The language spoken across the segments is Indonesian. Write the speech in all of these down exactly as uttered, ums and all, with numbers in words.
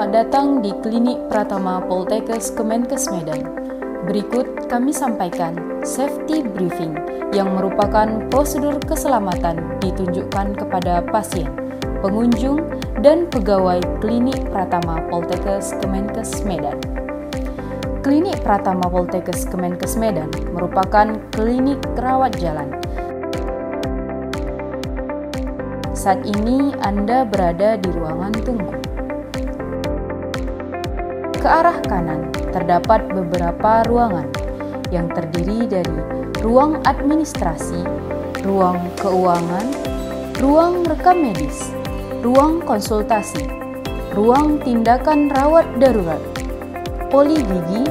Selamat datang di Klinik Pratama Poltekkes Kemenkes Medan. Berikut kami sampaikan safety briefing yang merupakan prosedur keselamatan ditunjukkan kepada pasien, pengunjung, dan pegawai Klinik Pratama Poltekkes Kemenkes Medan. Klinik Pratama Poltekkes Kemenkes Medan merupakan klinik rawat jalan. Saat ini Anda berada di ruangan tunggu. Ke arah kanan terdapat beberapa ruangan yang terdiri dari ruang administrasi, ruang keuangan, ruang rekam medis, ruang konsultasi, ruang tindakan rawat darurat, poli gigi,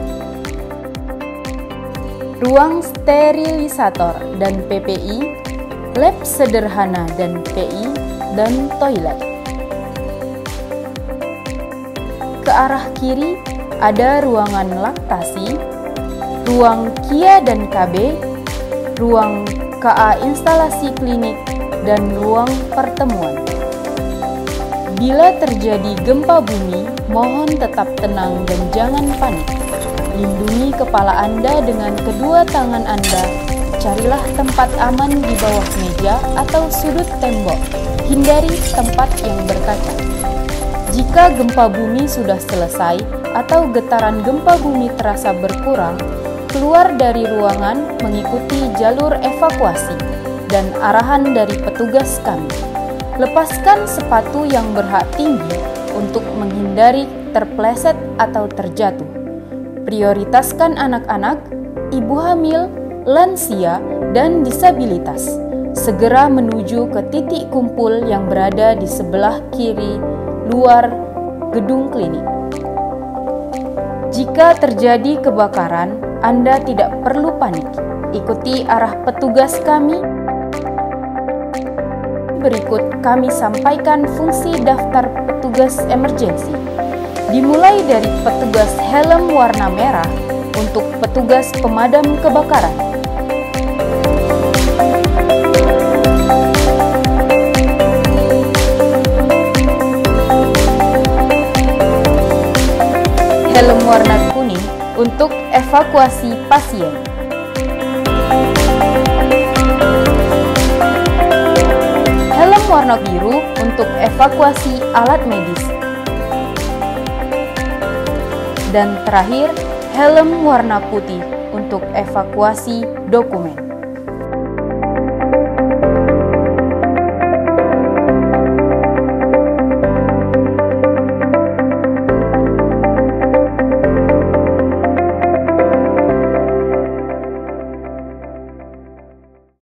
ruang sterilisator dan P P I, lab sederhana dan P I, dan toilet. Ke arah kiri ada ruangan laktasi, ruang Kia dan K B, ruang K A instalasi klinik, dan ruang pertemuan. Bila terjadi gempa bumi, mohon tetap tenang dan jangan panik. Lindungi kepala Anda dengan kedua tangan Anda. Carilah tempat aman di bawah meja atau sudut tembok. Hindari tempat yang berkaca. Jika gempa bumi sudah selesai atau getaran gempa bumi terasa berkurang, keluar dari ruangan mengikuti jalur evakuasi dan arahan dari petugas kami. Lepaskan sepatu yang berhak tinggi untuk menghindari terpleset atau terjatuh. Prioritaskan anak-anak, ibu hamil, lansia, dan disabilitas. Segera menuju ke titik kumpul yang berada di sebelah kiri luar gedung klinik. Jika terjadi kebakaran, Anda tidak perlu panik. Ikuti arah petugas kami. Berikut kami sampaikan fungsi daftar petugas emergensi. Dimulai dari petugas helm warna merah untuk petugas pemadam kebakaran. Helm warna kuning untuk evakuasi pasien. Helm warna biru untuk evakuasi alat medis. Dan terakhir, helm warna putih untuk evakuasi dokumen.